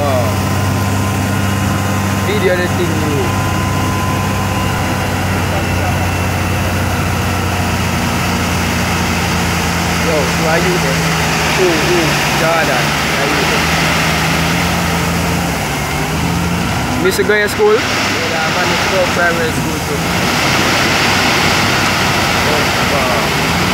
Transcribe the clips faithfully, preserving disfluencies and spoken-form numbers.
Oh. Video the thing you. Yo, who are you then? Who, who? Jordan. Who are you then? Mister go to school? Yeah, I'm at the primary school too. Oh, wow.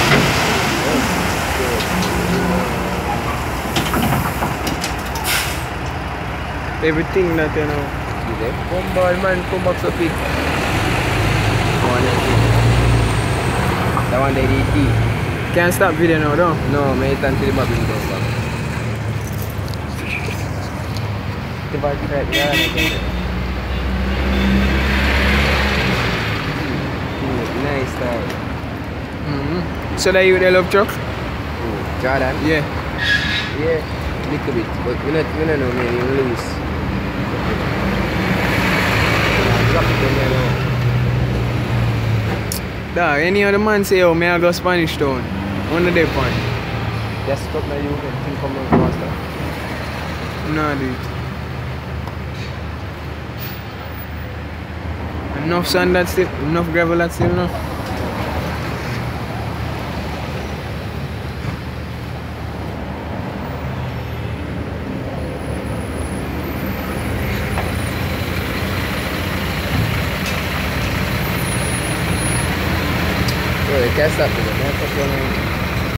Everything that you know. See them? Come ball man, come back so quick. Come on, let's see. That one they did deep. Can't stop video now, though. No, mate, until the bring them back. The ball track, yeah, nice style. Mm-hmm. So that you they love truck? Oh, Jordan? Yeah. Yeah, little bit, but we not we don't know man, you lose. Drop it down there now. Dog, any other man say, oh, may I go Spanish Town? Under the point. Just stop now you can think come on faster. No, dude. Enough sand that still, enough gravel that still no. Yo, you can't stop it, man. That's one.